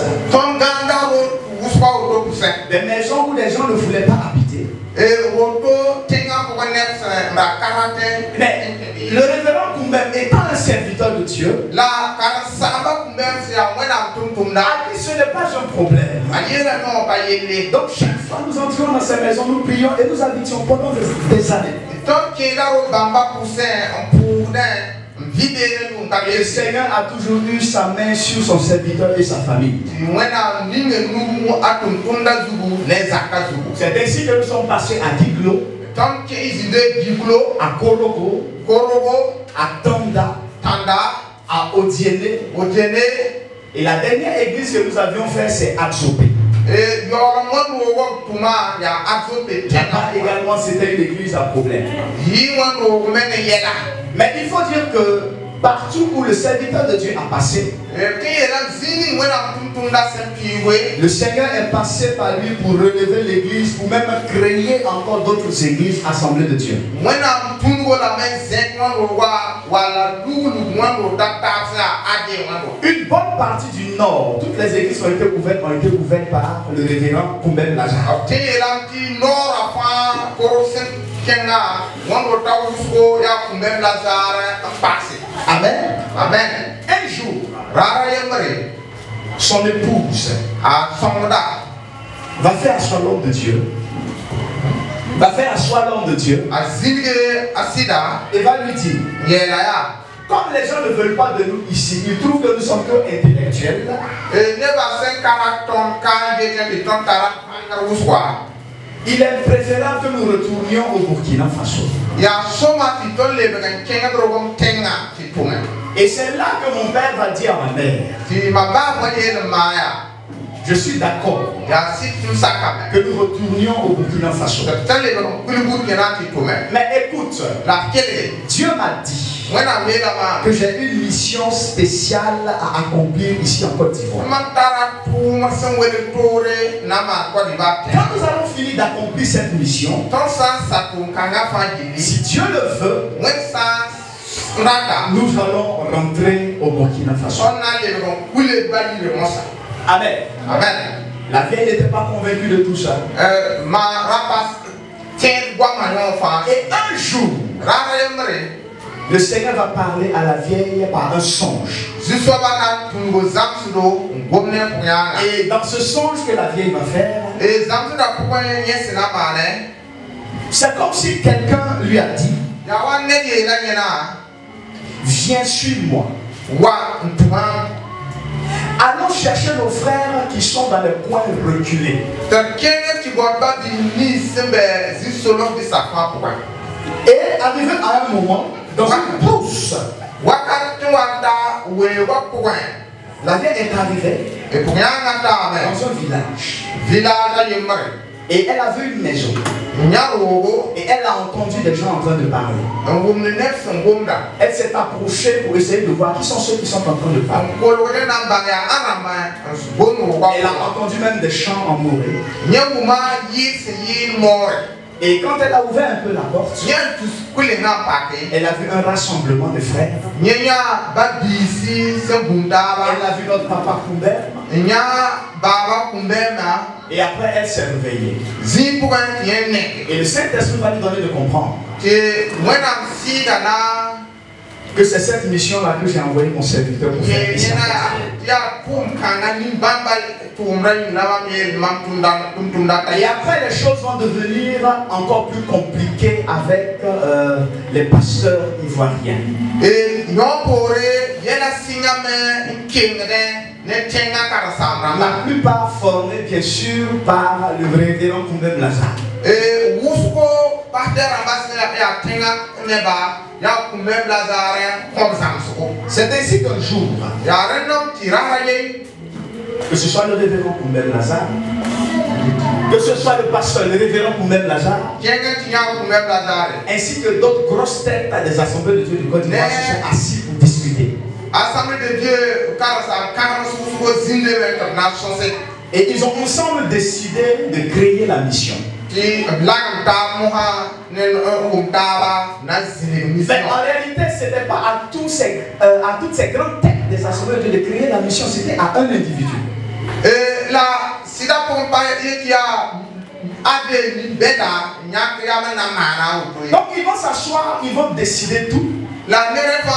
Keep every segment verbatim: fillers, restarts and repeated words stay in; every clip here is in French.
Des maisons où les gens ne voulaient pas habiter. Mais le révérend Kumbem, étant un serviteur de Dieu, a dit ce n'est pas un problème. Donc chaque fois nous entrions dans ces maisons, nous prions et nous habitions pendant des années. Et le Seigneur a toujours eu sa main sur son serviteur et sa famille. C'est ainsi que nous sommes passés à Diglo, à Korogo, à Tanda, à Odiene. Et la dernière église que nous avions fait, c'est Adzopé. Et là-bas également, c'était une église à problème. Mais il faut dire que partout où le serviteur de Dieu a passé, le Seigneur est passé par lui pour relever l'église, pour même créer encore d'autres églises assemblées de Dieu. Une bonne partie du nord, toutes les églises qui ont été ouvertes ont été ouvertes par le révérend Kumbem Lazare. Amen. Amen. Un jour, son épouse va faire asseoir l'homme de Dieu. Va faire asseoir l'homme de Dieu. Et va lui dire, comme les gens ne veulent pas de nous ici, ils trouvent que nous sommes que intellectuels. Il est préférable que nous retournions au Burkina Faso. Et c'est là que mon père va dire à ma mère, je suis d'accord que nous retournions au Burkina Faso. Mais écoute, Dieu m'a dit que j'ai une mission spéciale à accomplir ici en Côte d'Ivoire. Quand nous allons finir d'accomplir cette mission, si Dieu le veut, nous allons rentrer au Burkina Faso. Amen. Amen. La vieille n'était pas convaincue de tout ça. Et un jour, le Seigneur va parler à la vieille par un songe. Et dans ce songe que la vieille va faire, c'est comme si quelqu'un lui a dit, viens, suis-moi. Allons chercher nos frères qui sont dans les coins reculés. Et arrivé à un moment, dans une brousse, la vieille est arrivée dans un village. Et elle a vu une maison. Et elle a entendu des gens en train de parler. Elle s'est approchée pour essayer de voir qui sont ceux qui sont en train de parler. Elle a entendu même des chants en moré. Et quand elle a ouvert un peu la porte, elle a vu un rassemblement de frères. Elle a vu notre papa Kumbem. Et après elle s'est réveillée. Et le Saint-Esprit va lui donner de comprendre que c'est cette mission-là que j'ai envoyé mon serviteur pour faire. Et après les choses vont devenir encore plus compliquées avec euh, les pasteurs ivoiriens. La plupart formés bien sûr par le révérend Kumbem Lazare. C'est ainsi qu'un jour, que ce soit le révérend Kumbem Lazare, que ce soit le pasteur, le révérend Kumbem Lazare, ainsi que d'autres grosses têtes des assemblées de Dieu du Côte d'Ivoire se sont assis pour discuter. Assemblée de Dieu, et ils ont ensemble décidé de créer la mission. Mais en réalité, ce n'était pas à, tous ces, euh, à toutes ces grandes têtes des assemblées de Dieu de créer la mission, c'était à un individu. Donc ils vont s'asseoir, ils vont décider tout. La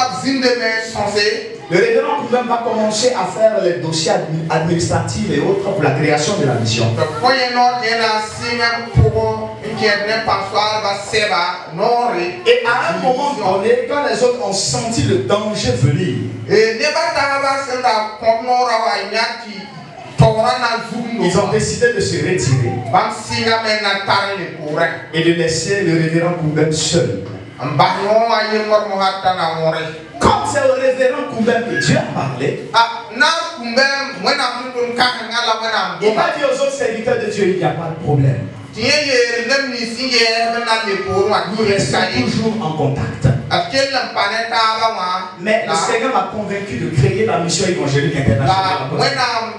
Le révérend Koumbem va commencer à faire les dossiers administratifs et autres pour la création de la mission. Et à un moment donné, quand les autres ont senti le danger venir, ils ont décidé de se retirer et de laisser le révérend Koumbem seul. Comme c'est au révérend Koumbem que Dieu a parlé, il va dire aux autres serviteurs de Dieu, il n'y a pas de problème. Nous restons toujours en contact. Mais le Seigneur m'a convaincu de créer la mission évangélique internationale.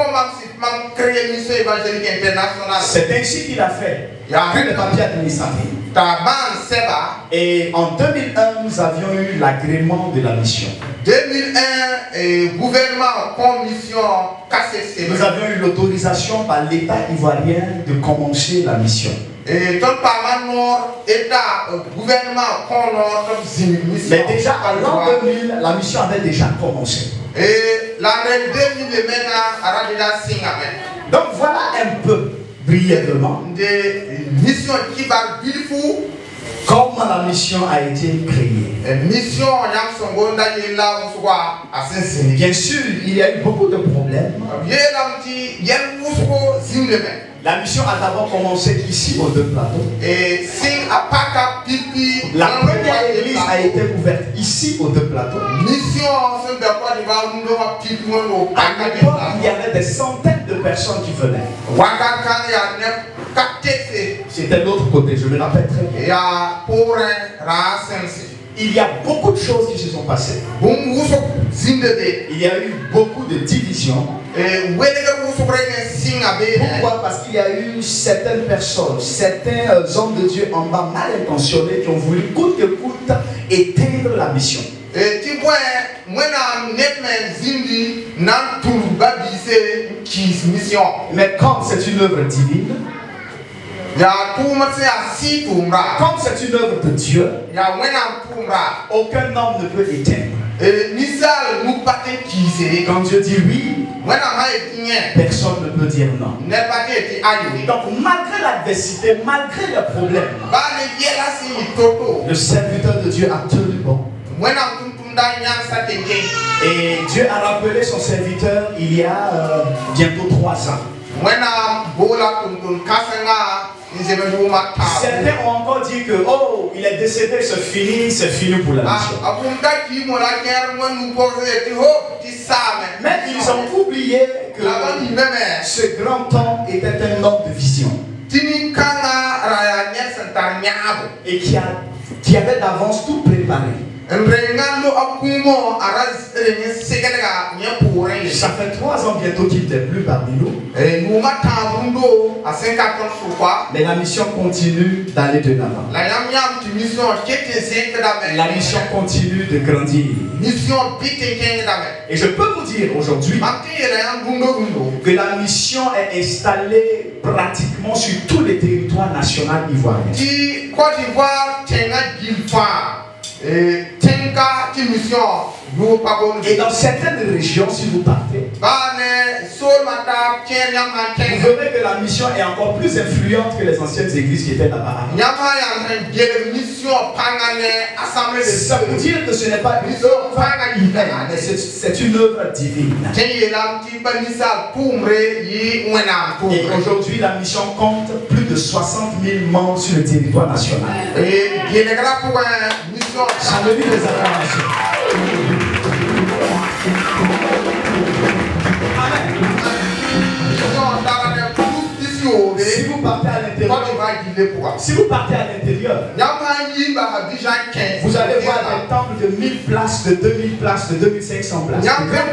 C'est ainsi qu'il a fait. Il a pris le papier administratif. Et en deux mille un, nous avions eu l'agrément de la mission. deux mille un, et gouvernement, commission, nous avions eu l'autorisation par l'État ivoirien de commencer la mission. Et donc, par l'État, gouvernement, mais déjà en l'an deux mille, la mission avait déjà commencé. Et l'année deux mille, donc voilà un peu brièvement des missions qui parlent comment la mission a été créée. Bien sûr, il y a eu beaucoup de problèmes. La mission a d'abord commencé ici au deux plateaux. Et la première église a été ouverte ici au deux plateaux. À l'époque, il y avait des centaines de personnes qui venaient. C'était l'autre côté, je me rappelle très bien. Il y a beaucoup de choses qui se sont passées. Il y a eu beaucoup de divisions. Pourquoi? Parce qu'il y a eu certaines personnes, certains hommes de Dieu en bas mal intentionnés qui ont voulu coûte que coûte éteindre la mission. Mais comme c'est une œuvre divine, comme c'est une œuvre de Dieu, aucun homme ne peut éteindre. Quand Dieu dit oui, personne ne peut dire non. Donc malgré l'adversité, malgré les problèmes, le serviteur de Dieu a tenu bon. Et Dieu a rappelé son serviteur il y a euh, bientôt trois ans. Certains ont encore dit que oh, il est décédé, c'est fini, c'est fini pour la mission. Mais ils ont oublié que ce grand homme était un homme de vision. Et qui, a, qui avait d'avance tout préparé. Ça fait trois ans bientôt qu'il n'est plus parmi nous. Mais la mission continue d'aller de l'avant. La mission continue de grandir. Et je peux vous dire aujourd'hui que la mission est installée pratiquement sur tous les territoires nationaux ivoiriens. Et Et dans certaines régions, si vous partez, vous verrez que la mission est encore plus influente que les anciennes églises qui étaient là-bas. Ça veut dire que ce n'est pas une œuvre humaine, mais c'est une œuvre divine. Et aujourd'hui, la mission compte plus de soixante mille membres sur le territoire national. Salut les acclamations. Si vous partez à l'intérieur, si vous partez à l'intérieur, vous allez voir des temples de mille places, de deux mille places, de deux mille cinq cents places.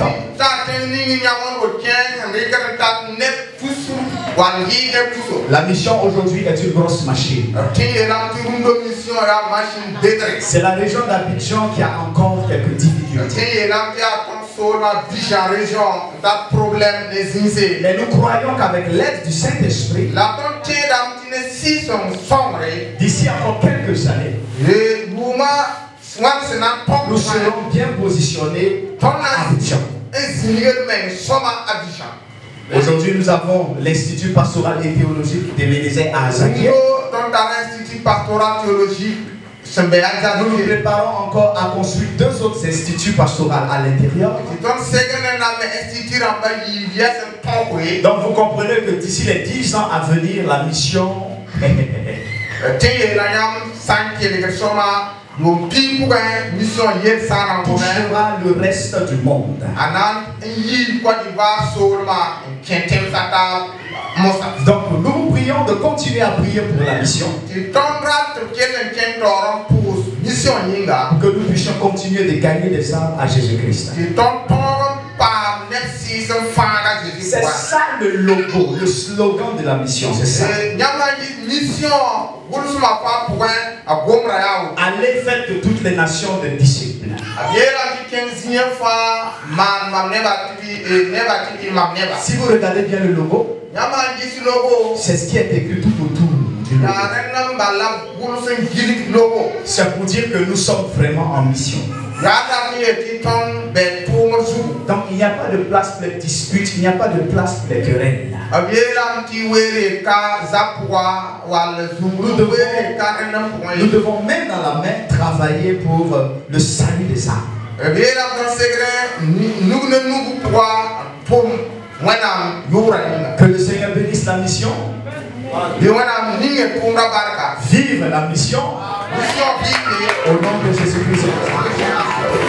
La mission aujourd'hui est une grosse machine. C'est la région d'Abidjan qui a encore quelques difficultés. Dieu. Mais nous croyons qu'avec l'aide du Saint-Esprit, d'ici encore quelques années, nous serons bien positionnés à Abidjan. Aujourd'hui, nous avons l'Institut pastoral et théologique de l'Élysée à Azakia. Nous nous préparons encore à construire deux autres instituts pastoraux à l'intérieur. Donc vous comprenez que d'ici les dix ans à venir, la mission touchera le reste du monde. Donc nous prions de continuer à prier pour la mission, pour que nous puissions continuer de gagner des âmes à Jésus-Christ. C'est ça le logo, le slogan de la mission, c'est ça. Allez, faites de toutes les nations des disciples. Si vous regardez bien le logo, c'est ce qui est écrit tout autour du logo. C'est pour dire que nous sommes vraiment en mission. Donc il n'y a pas de place pour les disputes, il n'y a pas de place pour les querelles. Nous devons, nous devons même dans la main travailler pour le salut des âmes. Que le Seigneur bénisse la mission. Vive la mission. Au nom de Jésus-Christ.